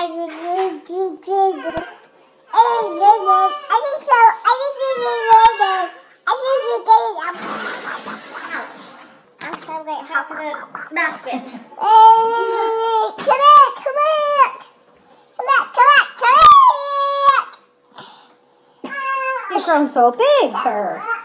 I'm going top of the basket. Come back. You've grown so big, sir.